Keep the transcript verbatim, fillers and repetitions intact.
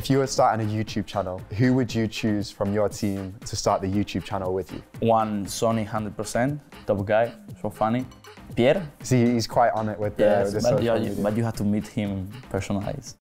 If you were starting a YouTube channel, who would you choose from your team to start the YouTube channel with you? One Sony one hundred percent, top guy, so funny. Pierre? See, he's quite on it with the, Yes, with the but, social you, media. but you have to meet him personalized.